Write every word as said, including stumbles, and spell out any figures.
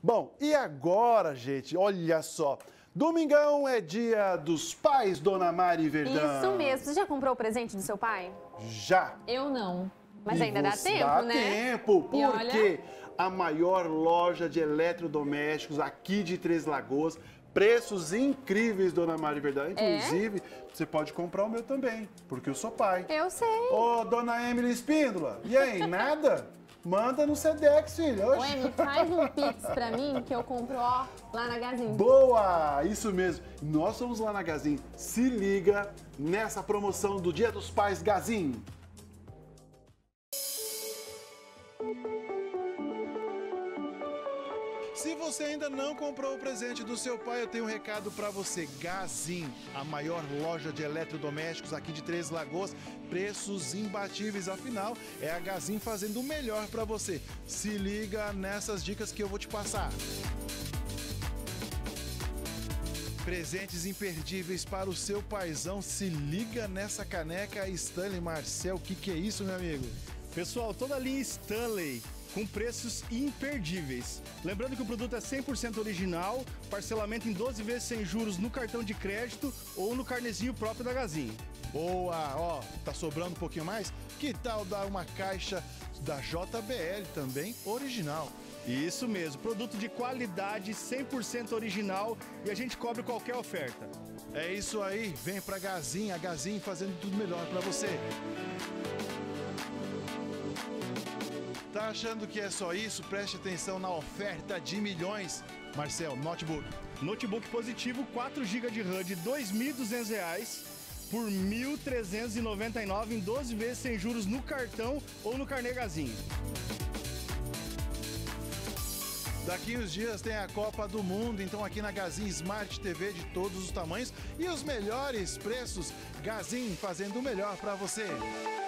Bom, e agora, gente, olha só. Domingão é dia dos pais, dona Mari Verdão. Isso mesmo. Você já comprou o presente do seu pai? Já. Eu não. Mas E ainda dá você tempo, dá né? tempo, porque olha... a maior loja de eletrodomésticos aqui de Três Lagoas, preços incríveis, dona Mari Verdão. Inclusive, é? Você pode comprar o meu também, porque eu sou pai. Eu sei. Ô, dona Emily Espíndola, e aí, nada? Manda no Sedex, filho. Ô, Emily, faz um pix pra mim que eu compro, ó, lá na Gazin. Boa! Isso mesmo. Nós somos lá na Gazin. Se liga nessa promoção do Dia dos Pais Gazin. Se você ainda não comprou o presente do seu pai, eu tenho um recado para você. Gazin, a maior loja de eletrodomésticos aqui de Três Lagoas, preços imbatíveis, afinal, é a Gazin fazendo o melhor para você. Se liga nessas dicas que eu vou te passar. Presentes imperdíveis para o seu paizão. Se liga nessa caneca Stanley. Marcel, o que, que é isso, meu amigo? Pessoal, toda a linha Stanley com preços imperdíveis. Lembrando que o produto é cem por cento original, parcelamento em doze vezes sem juros no cartão de crédito ou no carnezinho próprio da Gazin. Boa! Ó, tá sobrando um pouquinho mais? Que tal dar uma caixa da J B L também original? Isso mesmo, produto de qualidade, cem por cento original e a gente cobre qualquer oferta. É isso aí, vem pra Gazin, a Gazin fazendo tudo melhor pra você. Tá achando que é só isso? Preste atenção na oferta de milhões. Marcel, notebook. Notebook positivo, quatro gigas de RAM de dois mil e duzentos reais por mil trezentos e noventa e nove em doze vezes sem juros no cartão ou no carnê Gazin. Daqui uns dias tem a Copa do Mundo, então aqui na Gazin Smart T V de todos os tamanhos e os melhores preços. Gazin fazendo o melhor para você.